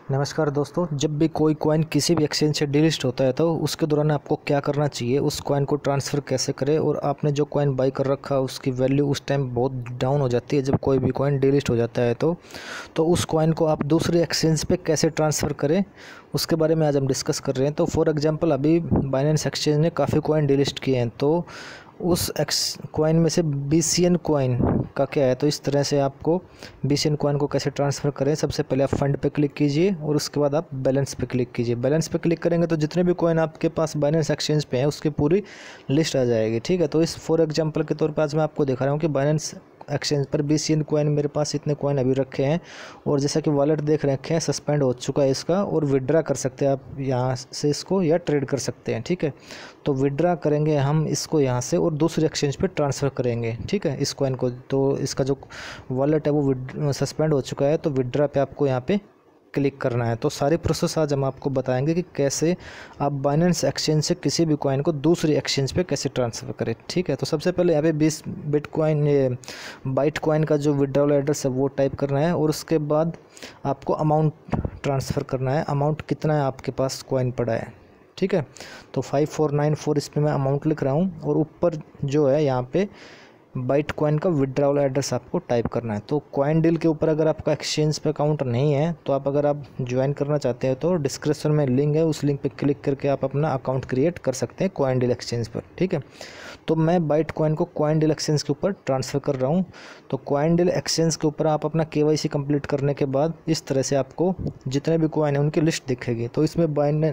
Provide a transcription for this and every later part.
नमस्कार दोस्तों। जब भी कोई कॉइन किसी भी एक्सचेंज से डिलिस्ट होता है तो उसके दौरान आपको क्या करना चाहिए, उस कॉइन को ट्रांसफ़र कैसे करें, और आपने जो कॉइन बाई कर रखा उसकी वैल्यू उस टाइम बहुत डाउन हो जाती है जब कोई भी कॉइन डिलिस्ट हो जाता है तो उस कॉइन को आप दूसरे एक्सचेंज पे कैसे ट्रांसफ़र करें, उसके बारे में आज हम डिस्कस कर रहे हैं। तो फॉर एग्जांपल अभी बाइनेंस एक्सचेंज ने काफ़ी कॉइन डिलिस्ट किए हैं, तो उस कॉइन में से BCN कॉइन का क्या है। तो इस तरह से आपको BCN कॉइन को कैसे ट्रांसफ़र करें, सबसे पहले आप फंड पे क्लिक कीजिए और उसके बाद आप बैलेंस पे क्लिक कीजिए। बैलेंस पे क्लिक करेंगे तो जितने भी कॉइन आपके पास बाइनेंस एक्सचेंज पे हैं उसकी पूरी लिस्ट आ जाएगी। ठीक है, तो इस फॉर एग्जांपल के तौर पर आज मैं आपको दिखा रहा हूँ कि बाइनेंस एक्सचेंज पर BCN कॉइन मेरे पास इतने कॉइन अभी रखे हैं, और जैसा कि वॉलेट देख रखे हैं सस्पेंड हो चुका है इसका, और विड्रा कर सकते हैं आप यहाँ से इसको, या ट्रेड कर सकते हैं। ठीक है, तो विड्रा करेंगे हम इसको यहाँ से और दूसरे एक्सचेंज पे ट्रांसफ़र करेंगे। ठीक है, इस कॉइन को, तो इसका जो वॉलेट है वो सस्पेंड हो चुका है, तो विड्रा पे आपको यहाँ पे क्लिक करना है। तो सारी प्रोसेस आज हम आपको बताएंगे कि कैसे आप बाइनेंस एक्सचेंज से किसी भी कॉइन को दूसरी एक्सचेंज पे कैसे ट्रांसफ़र करें। ठीक है, तो सबसे पहले यहाँ पे 20 बिटकॉइन बाइटकॉइन का जो विड्रॉल एड्रेस है वो टाइप करना है, और उसके बाद आपको अमाउंट ट्रांसफ़र करना है। अमाउंट कितना है आपके पास कॉइन पड़ा है। ठीक है, तो 5494 इस पर मैं अमाउंट लिख रहा हूँ, और ऊपर जो है यहाँ पे बाइटकॉइन का विड्रॉल एड्रेस आपको टाइप करना है। तो कॉइन डील के ऊपर अगर आपका एक्सचेंज पे अकाउंट नहीं है तो अगर आप ज्वाइन करना चाहते हैं तो डिस्क्रिप्शन में लिंक है, उस लिंक पे क्लिक करके आप अपना अकाउंट क्रिएट कर सकते हैं कॉइन डील एक्सचेंज पर। ठीक है, तो मैं बाइटकॉइन को कॉइन डील एक्सचेंज के ऊपर ट्रांसफ़र कर रहा हूँ। तो कॉइन डील एक्सचेंज के ऊपर आप अपना KYC कंप्लीट करने के बाद इस तरह से आपको जितने भी कॉइन है उनकी लिस्ट दिखेगी। तो इसमें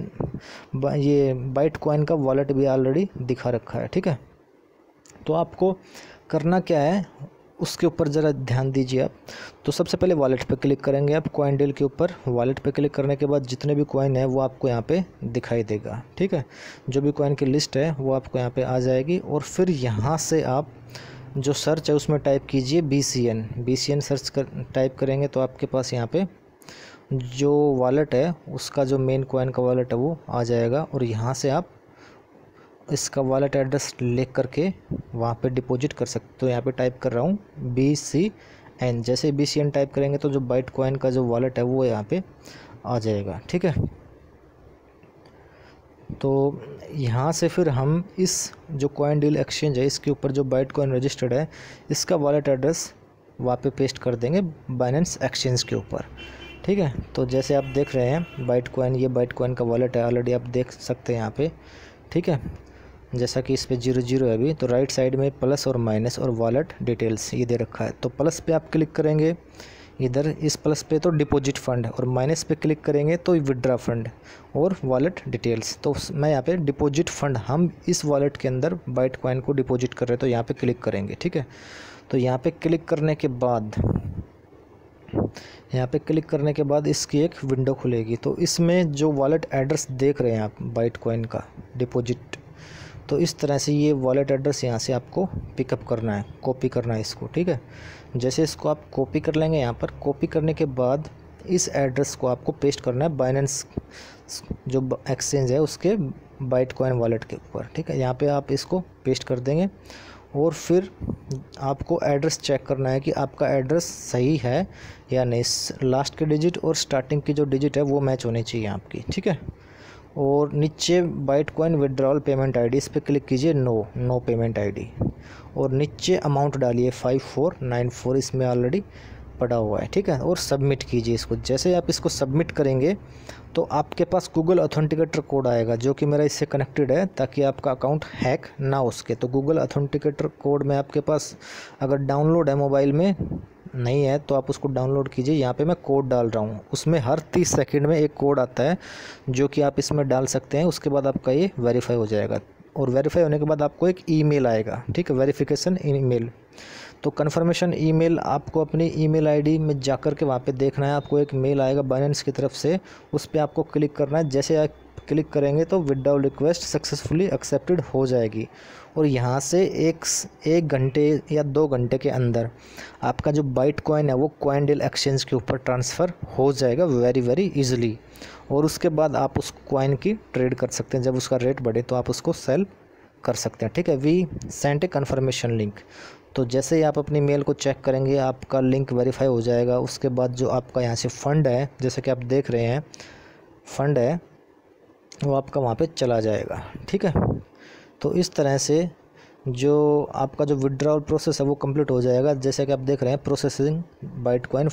ये बाइटकॉइन का वॉलेट भी ऑलरेडी दिखा रखा है। ठीक है, तो आपको करना क्या है उसके ऊपर ज़रा ध्यान दीजिए आप। तो सबसे पहले वॉलेट पे क्लिक करेंगे आप कॉइन डील के ऊपर। वॉलेट पे क्लिक करने के बाद जितने भी कॉइन है वो आपको यहाँ पे दिखाई देगा। ठीक है, जो भी कॉइन की लिस्ट है वो आपको यहाँ पे आ जाएगी, और फिर यहाँ से आप जो सर्च है उसमें टाइप कीजिए BCN सर्च टाइप करेंगे तो आपके पास यहाँ पे जो वॉलेट है उसका जो मेन कॉइन का वॉलेट है वो आ जाएगा, और यहाँ से आप इसका वॉलेट एड्रेस लिख करके वहाँ पे डिपॉजिट कर सकते। तो यहाँ पे टाइप कर रहा हूँ BCN। जैसे BCN टाइप करेंगे तो जो बाइटकॉइन का जो वॉलेट है वो यहाँ पे आ जाएगा। ठीक है, तो यहाँ से फिर हम इस जो कॉइन डील एक्सचेंज है इसके ऊपर जो बाइटकॉइन रजिस्टर्ड है इसका वॉलेट एड्रेस वहाँ पे पेस्ट कर देंगे बाइनेंस एक्सचेंज के ऊपर। ठीक है, तो जैसे आप देख रहे हैं बाइटकॉइन, ये बाइटकॉइन का वॉलेट है ऑलरेडी आप देख सकते हैं यहाँ पे। ठीक है, जैसा कि इस पे 00 है अभी, तो राइट साइड में प्लस और माइनस और वॉलेट डिटेल्स ये दे रखा है। तो प्लस पे आप क्लिक करेंगे, इधर इस प्लस पे तो डिपॉजिट फंड, और माइनस पे क्लिक करेंगे तो विड्रा फंड और वॉलेट डिटेल्स। तो मैं यहाँ पे डिपॉजिट फंड, हम इस वॉलेट के अंदर बाइटकॉइन को डिपॉजिट कर रहे हैं, तो यहाँ पे क्लिक करेंगे। ठीक है, तो यहाँ पे क्लिक करने के बाद इसकी एक विंडो खुलेगी। तो इसमें जो वॉलेट एड्रेस देख रहे हैं आप बाइटकॉइन का डिपॉजिट, तो इस तरह से ये वॉलेट एड्रेस यहाँ से आपको पिकअप करना है, कॉपी करना है इसको। ठीक है, जैसे इसको आप कॉपी कर लेंगे, यहाँ पर कॉपी करने के बाद इस एड्रेस को आपको पेस्ट करना है बाइनेंस जो एक्सचेंज है उसके बाइटकॉइन वॉलेट के ऊपर। ठीक है, यहाँ पे आप इसको पेस्ट कर देंगे, और फिर आपको एड्रेस चेक करना है कि आपका एड्रेस सही है या नहीं। लास्ट के डिजिट और स्टार्टिंग की जो डिजिट है वो मैच होनी चाहिए आपकी। ठीक है, और नीचे बाइटकॉइन विड्रॉल पेमेंट आईडी, इस पर क्लिक कीजिए नो पेमेंट आईडी, और नीचे अमाउंट डालिए 5494, इसमें ऑलरेडी पड़ा हुआ है। ठीक है, और सबमिट कीजिए इसको। जैसे आप इसको सबमिट करेंगे तो आपके पास गूगल ऑथेंटिकेटर कोड आएगा जो कि मेरा इससे कनेक्टेड है, ताकि आपका अकाउंट हैक ना हो सके। तो गूगल ऑथेंटिकेटर कोड में आपके पास अगर डाउनलोड है मोबाइल में नहीं है तो आप उसको डाउनलोड कीजिए। यहाँ पे मैं कोड डाल रहा हूँ, उसमें हर 30 सेकंड में एक कोड आता है जो कि आप इसमें डाल सकते हैं। उसके बाद आपका ये वेरीफाई हो जाएगा, और वेरीफाई होने के बाद आपको एक ईमेल आएगा। ठीक है, वेरिफिकेशन ईमेल। तो कन्फर्मेशन ईमेल आपको अपनी ईमेल आईडी में जाकर के वहाँ पे देखना है, आपको एक मेल आएगा बाइनेंस की तरफ से, उस पर आपको क्लिक करना है। जैसे आप क्लिक करेंगे तो विड्रॉल रिक्वेस्ट सक्सेसफुली एक्सेप्टेड हो जाएगी, और यहाँ से एक घंटे या 2 घंटे के अंदर आपका जो बाइटकॉइन है वो कॉइन डील एक्सचेंज के ऊपर ट्रांसफ़र हो जाएगा वेरी इजीली, और उसके बाद आप उस कॉइन की ट्रेड कर सकते हैं। जब उसका रेट बढ़े तो आप उसको सेल कर सकते हैं। ठीक है, we sent a confirmation link. तो जैसे ही आप अपनी मेल को चेक करेंगे आपका लिंक वेरीफाई हो जाएगा। उसके बाद जो आपका यहाँ से फ़ंड है, जैसे कि आप देख रहे हैं फ़ंड है वो आपका वहाँ पे चला जाएगा। ठीक है, तो इस तरह से जो आपका जो विड्रॉल प्रोसेस है वो कंप्लीट हो जाएगा। जैसे कि आप देख रहे हैं प्रोसेसिंग बाइटकॉइन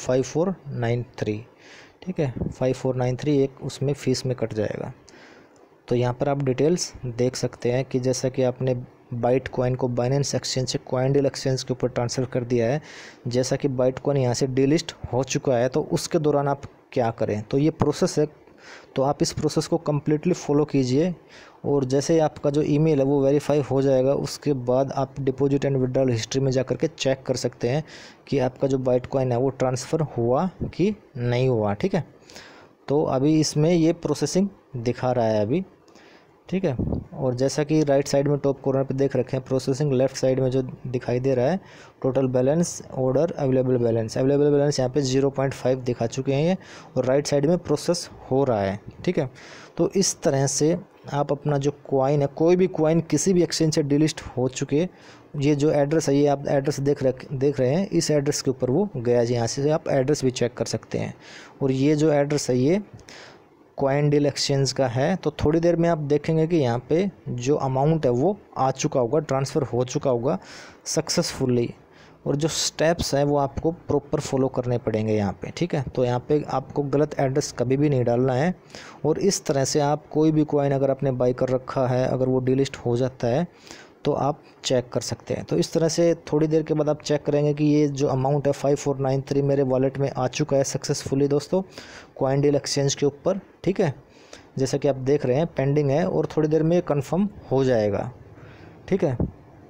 5493। ठीक है, 5493 एक उसमें फ़ीस में कट जाएगा। तो यहाँ पर आप डिटेल्स देख सकते हैं कि जैसा कि आपने बाइटकॉइन को बाइनेंस एक्सचेंज से कॉइनडेल एक्सचेंज के ऊपर ट्रांसफ़र कर दिया है। जैसा कि बाइटकॉइन यहाँ से डीलिस्ट हो चुका है, तो उसके दौरान आप क्या करें, तो ये प्रोसेस है। तो आप इस प्रोसेस को कम्प्लीटली फॉलो कीजिए और जैसे ही आपका जो ईमेल है वो वेरीफाई हो जाएगा उसके बाद आप डिपॉजिट एंड विड्रॉल हिस्ट्री में जाकर के चेक कर सकते हैं कि आपका जो बाइटकॉइन है वो ट्रांसफ़र हुआ कि नहीं हुआ। ठीक है, तो अभी इसमें ये प्रोसेसिंग दिखा रहा है अभी। ठीक है, और जैसा कि राइट साइड में टॉप कॉर्नर पे देख रखे हैं प्रोसेसिंग, लेफ्ट साइड में जो दिखाई दे रहा है total balance, order, available balance यहाँ पे 0.5 दिखा चुके हैं ये, और राइट साइड में प्रोसेस हो रहा है। ठीक है, तो इस तरह से आप अपना जो कॉइन है, कोई भी कॉइन किसी भी एक्सचेंज से डिलिस्ट हो चुके, ये जो एड्रेस है, ये आप एड्रेस देख रहे हैं, इस एड्रेस के ऊपर वो गया जी। यहाँ से आप एड्रेस भी चेक कर सकते हैं। और ये जो एड्रेस है ये कॉइनडेल एक्सचेंज का है। तो थोड़ी देर में आप देखेंगे कि यहाँ पे जो अमाउंट है वो आ चुका होगा, ट्रांसफ़र हो चुका होगा सक्सेसफुली, और जो स्टेप्स हैं वो आपको प्रॉपर फॉलो करने पड़ेंगे यहाँ पे। ठीक है, तो यहाँ पे आपको गलत एड्रेस कभी भी नहीं डालना है। और इस तरह से आप कोई भी कॉइन अगर आपने बाई कर रखा है, अगर वो डिलिस्ट हो जाता है तो आप चेक कर सकते हैं। तो इस तरह से थोड़ी देर के बाद आप चेक करेंगे कि ये जो अमाउंट है 5493 मेरे वॉलेट में आ चुका है सक्सेसफुली दोस्तों कॉइनडेल एक्सचेंज के ऊपर। ठीक है, जैसा कि आप देख रहे हैं पेंडिंग है और थोड़ी देर में कंफर्म हो जाएगा। ठीक है,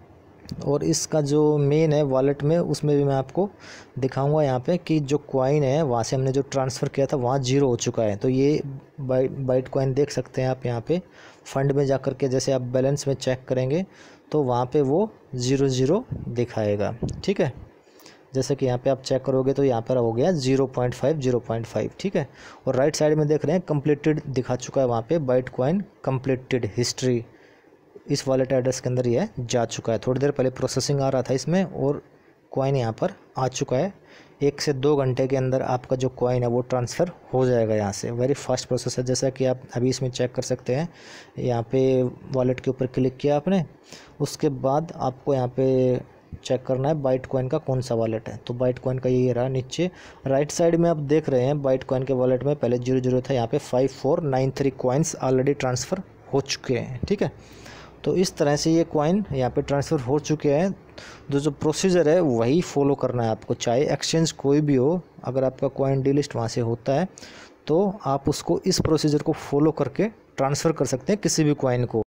और इसका जो मेन है वॉलेट में, उसमें भी मैं आपको दिखाऊंगा यहाँ पे कि जो कॉइन है वहाँ से हमने जो ट्रांसफ़र किया था वहाँ 0 हो चुका है। तो ये बाइटकॉइन देख सकते हैं आप यहाँ पे फ़ंड में जाकर के, जैसे आप बैलेंस में चेक करेंगे तो वहाँ पे वो 00 दिखाएगा। ठीक है, जैसे कि यहाँ पे आप चेक करोगे तो यहाँ पर हो गया 0.5। ठीक है, और राइट साइड में देख रहे हैं कंप्लीटेड दिखा चुका है वहाँ पे बाइटकॉइन कंप्लीटेड हिस्ट्री, इस वॉलेट एड्रेस के अंदर ये जा चुका है। थोड़ी देर पहले प्रोसेसिंग आ रहा था इसमें और कॉइन यहाँ पर आ चुका है। 1 से 2 घंटे के अंदर आपका जो कॉइन है वो ट्रांसफ़र हो जाएगा यहाँ से। वेरी फास्ट प्रोसेस है, जैसा कि आप अभी इसमें चेक कर सकते हैं। यहाँ पे वॉलेट के ऊपर क्लिक किया आपने, उसके बाद आपको यहाँ पे चेक करना है बाइटकॉइन का कौन सा वॉलेट है। तो बाइटकॉइन का ये रहा नीचे राइट साइड में आप देख रहे हैं बाइटकॉइन के वॉलेट में पहले 00 था, यहाँ पे 5493 कॉइन्स ऑलरेडी ट्रांसफ़र हो चुके हैं। ठीक है, तो इस तरह से ये कॉइन यहाँ पे ट्रांसफ़र हो चुके हैं। जो प्रोसीजर है वही फॉलो करना है आपको, चाहे एक्सचेंज कोई भी हो। अगर आपका कॉइन डीलिस्ट वहाँ से होता है तो आप उसको इस प्रोसीजर को फॉलो करके ट्रांसफ़र कर सकते हैं किसी भी कॉइन को।